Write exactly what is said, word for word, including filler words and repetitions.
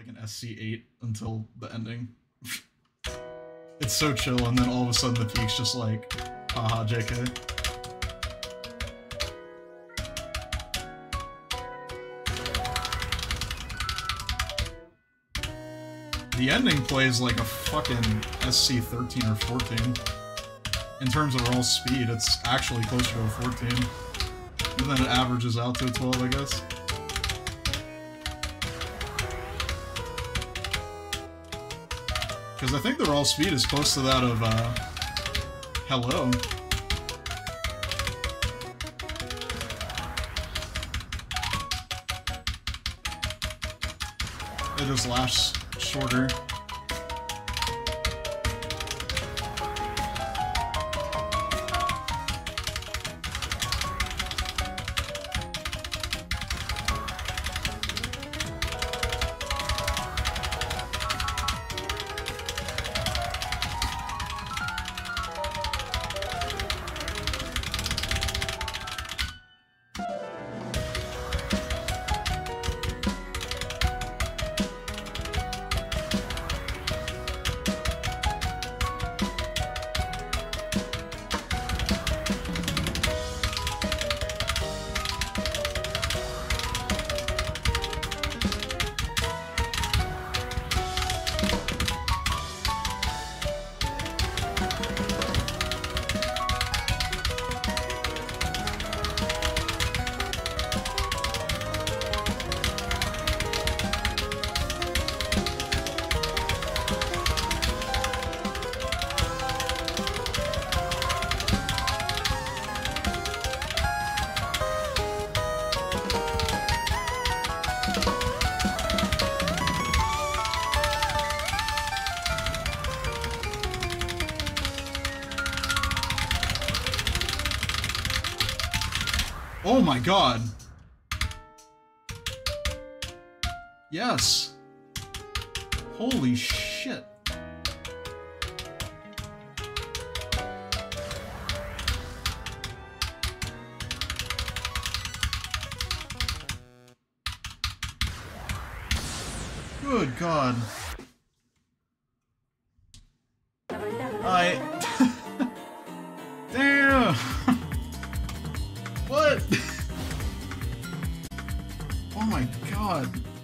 like an S C eight until the ending. It's so chill, and then all of a sudden the peak's just like, haha, J K. The ending plays like a fucking S C thirteen or fourteen. In terms of raw speed, it's actually closer to a fourteen. And then it averages out to a twelve, I guess. Because I think the raw speed is close to that of, uh, Hello. It just lasts shorter. Oh my god. Yes. Holy shit. Good god. I... Damn! What? Oh my god.